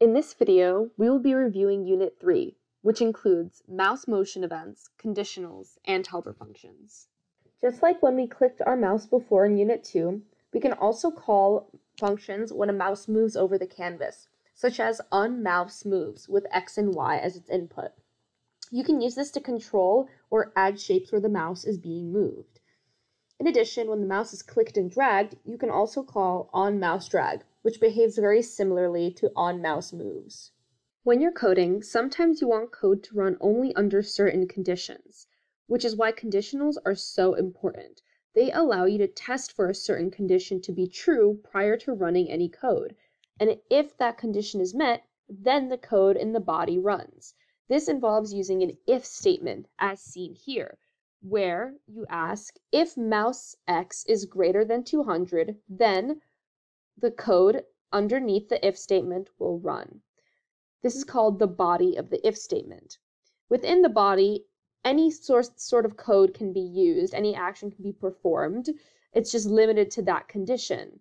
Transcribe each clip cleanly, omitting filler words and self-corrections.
In this video, we will be reviewing Unit 3, which includes mouse motion events, conditionals, and helper functions. Just like when we clicked our mouse before in Unit 2, we can also call functions when a mouse moves over the canvas, such as onMouseMoves with X and Y as its input. You can use this to control or add shapes where the mouse is being moved. In addition, when the mouse is clicked and dragged, you can also call onMouseDrag, which behaves very similarly to onMouseMoves. When you're coding, sometimes you want code to run only under certain conditions, which is why conditionals are so important. They allow you to test for a certain condition to be true prior to running any code. And if that condition is met, then the code in the body runs. This involves using an if statement, as seen here, where you ask if mouse X is greater than 200, then the code underneath the if statement will run. This is called the body of the if statement. Within the body, any sort of code can be used, any action can be performed. It's just limited to that condition.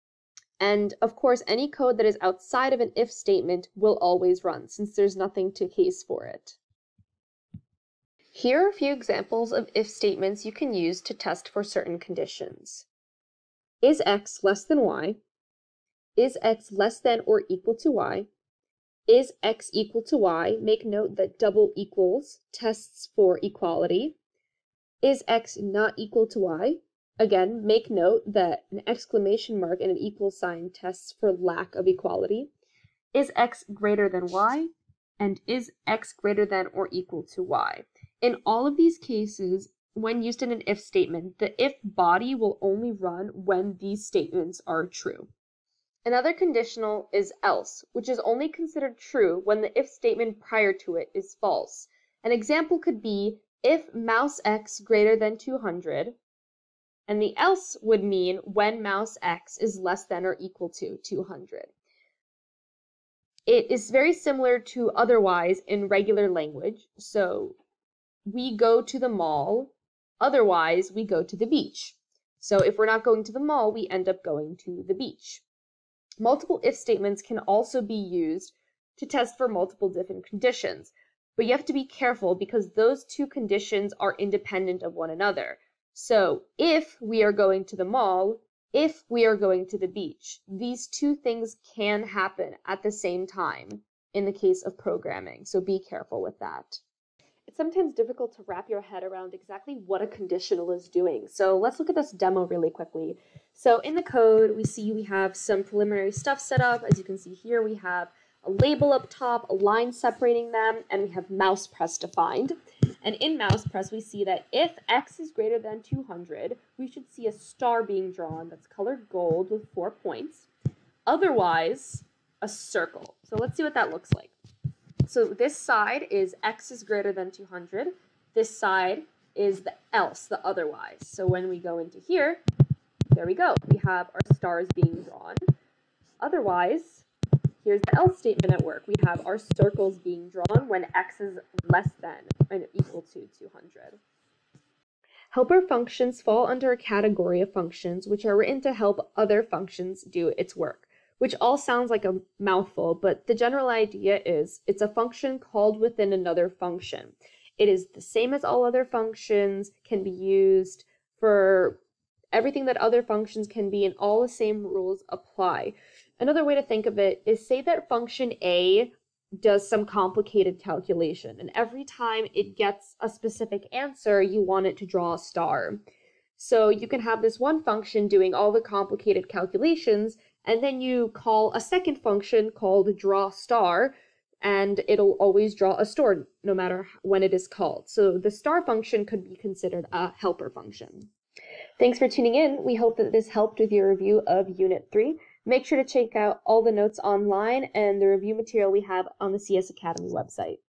And of course, any code that is outside of an if statement will always run, since there's nothing to case for it. Here are a few examples of if statements you can use to test for certain conditions. Is X less than Y? Is X less than or equal to Y? Is X equal to Y? Make note that double equals tests for equality. Is X not equal to Y? Again, make note that an exclamation mark and an equal sign tests for lack of equality. Is X greater than Y? And is X greater than or equal to Y? In all of these cases, when used in an if statement, the if body will only run when these statements are true. Another conditional is else, which is only considered true when the if statement prior to it is false. An example could be if mouse X greater than 200, and the else would mean when mouse X is less than or equal to 200. It is very similar to otherwise in regular language. So we go to the mall, otherwise we go to the beach. So if we're not going to the mall, we end up going to the beach. Multiple if statements can also be used to test for multiple different conditions, but you have to be careful because those two conditions are independent of one another. So if we are going to the mall, if we are going to the beach, these two things can happen at the same time in the case of programming, so be careful with that. It's sometimes difficult to wrap your head around exactly what a conditional is doing. So let's look at this demo really quickly. So in the code, we have some preliminary stuff set up. As you can see here, we have a label up top, a line separating them, and we have mouse press defined. And in mouse press, we see that if X is greater than 200, we should see a star being drawn that's colored gold with 4 points. Otherwise, a circle. So let's see what that looks like. So this side is X is greater than 200. This side is the else, the otherwise. So when we go into here, there we go. We have our stars being drawn. Otherwise, here's the else statement at work. We have our circles being drawn when X is less than and equal to 200. Helper functions fall under a category of functions which are written to help other functions do its work, which all sounds like a mouthful, but the general idea is it's a function called within another function. It is the same as all other functions, can be used for everything that other functions can be, and all the same rules apply. Another way to think of it is, say that function A does some complicated calculation, and every time it gets a specific answer, you want it to draw a star. So you can have this one function doing all the complicated calculations, and then you call a second function called draw star, and it'll always draw a star no matter when it is called. So the star function could be considered a helper function. Thanks for tuning in. We hope that this helped with your review of Unit 3. Make sure to check out all the notes online and the review material we have on the CS Academy website.